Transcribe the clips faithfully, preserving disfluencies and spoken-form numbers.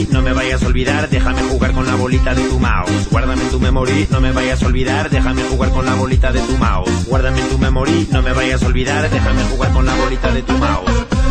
memory, no me vayas a olvidar, déjame jugar con la bolita de tu mouse. Guárdame en tu memory, no me vayas a olvidar, déjame jugar con la bolita de tu mouse. Guárdame en tu memory, no me vayas a olvidar, déjame jugar con la bolita de tu mouse.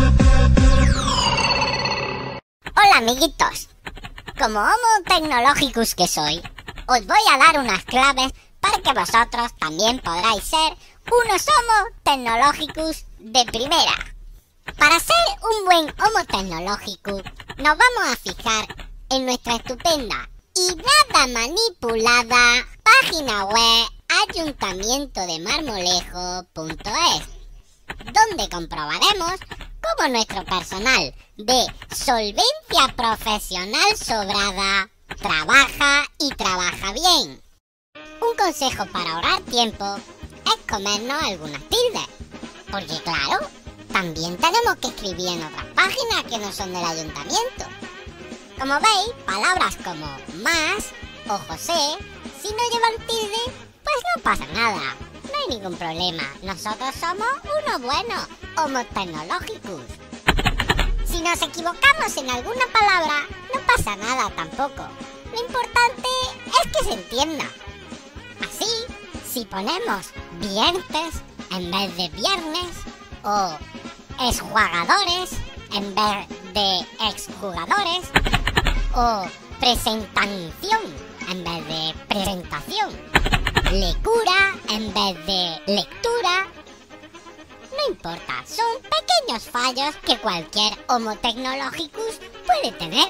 Hola amiguitos, como homo tecnológicos que soy, os voy a dar unas claves para que vosotros también podráis ser unos homo tecnológicos de primera. Para ser un buen homo tecnológico, nos vamos a fijar en nuestra estupenda y nada manipulada página web ayuntamiento de marmolejo punto es, donde comprobaremos cómo nuestro personal de solvencia profesional sobrada trabaja y trabaja bien. Un consejo para ahorrar tiempo es comernos algunas tildes, porque claro, también tenemos que escribir en otras páginas que no son del ayuntamiento. Como veis, palabras como más o José, si no llevan tilde, pues no pasa nada, no hay ningún problema. Nosotros somos unos buenos homos tecnológicos. Si nos equivocamos en alguna palabra, no pasa nada tampoco. Lo importante es que se entienda. Así, si ponemos viernes en vez de viernes, o exjugadores en vez de exjugadores, o presentación en vez de presentación, lectura en vez de lectura, no importa, son pequeños fallos que cualquier homo tecnológicos puede tener.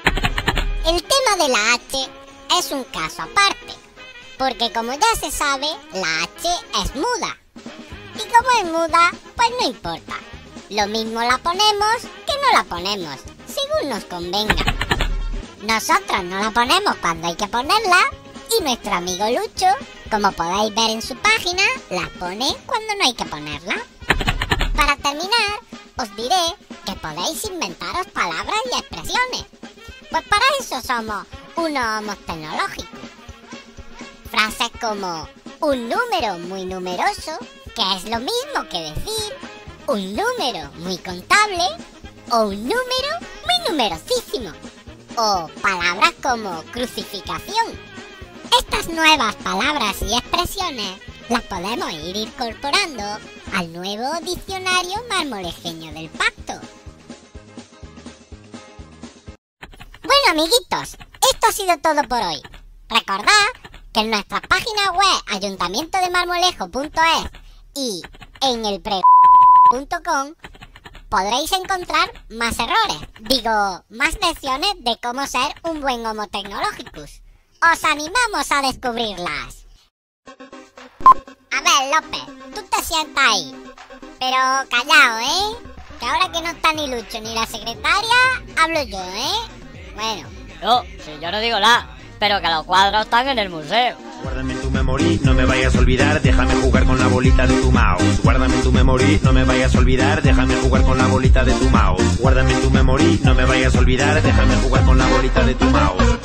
El tema de la H es un caso aparte, porque como ya se sabe, la H es muda. Y como es muda, pues no importa. Lo mismo la ponemos que no la ponemos, según nos convenga. Nosotros no la ponemos cuando hay que ponerla, y nuestro amigo Lucho, como podéis ver en su página, la pone cuando no hay que ponerla. Para terminar, os diré que podéis inventaros palabras y expresiones. Pues para eso somos unos homos tecnológicos. Frases como un número muy numeroso, que es lo mismo que decir un número muy contable o un número muy numerosísimo. O palabras como crucificación. Estas nuevas palabras y expresiones las podemos ir incorporando al nuevo diccionario marmolejeño del pacto. Bueno amiguitos, esto ha sido todo por hoy. Recordad que en nuestra página web ayuntamiento de marmolejo punto es y en el pre punto com podréis encontrar más errores, digo, más lecciones de cómo ser un buen homo tecnológicos. Os animamos a descubrirlas. A ver, López, tú te sientas ahí, pero callao, ¿eh? Que ahora que no está ni Lucho ni la secretaria, hablo yo, ¿eh? Bueno. No, si yo no digo nada, pero que los cuadros están en el museo. Guárdame en tu memory, no me vayas a olvidar, déjame jugar con la bolita de tu mouse. Guárdame en tu memory, no me vayas a olvidar, déjame jugar con la bolita de tu mouse. Guárdame en tu memory, no me vayas a olvidar, déjame jugar con la bolita de tu mouse.